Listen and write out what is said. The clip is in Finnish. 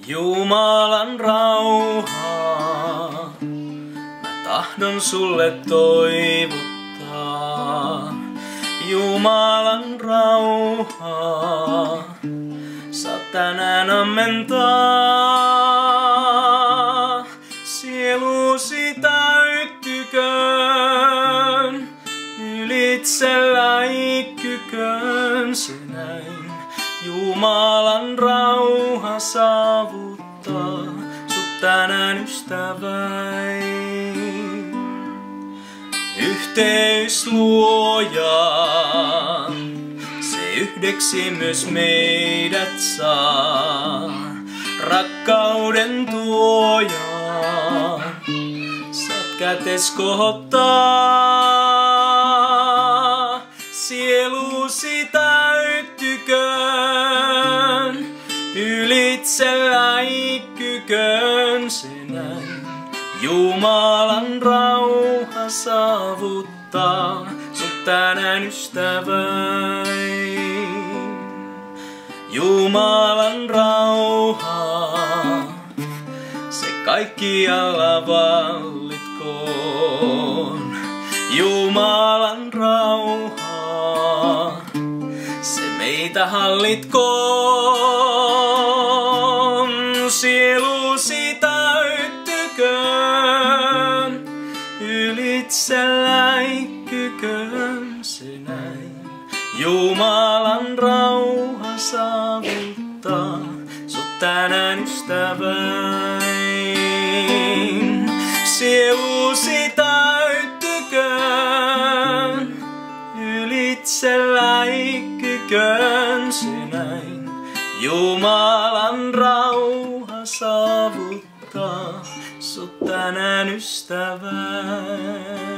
Jumalan rauhaa, mä tahdon sulle toivottaa. Jumalan rauhaa, saat tänään ammentaa. Sielusi täyttyköön, ylitse läikkyköön se näin. Jumalan rauha saavuttaa sut tänään ystäväin. Yhteys luojaan, se yhdeksi myös meidät saa. Rakkauden tuojaa, saat kätes kohottaa. Sielusi täyttyköön, ylitse läikkyköön se näin. Jumalan rauha saavuttaa sut tänään ystäväin. Jumalan rauha, se kaikkialla vallitkoon. Jumalan rauha, se meitä hallitkoon. Sielusi täyttyköön, ylitse läikkyköön se näin. Jumalan rauha saavuttaa sut tänään ystäväin. Sielusi täyttyköön, ylitse läikkyköön se näin. Jumalan rauha saavuttaa sut tänään ystäväin.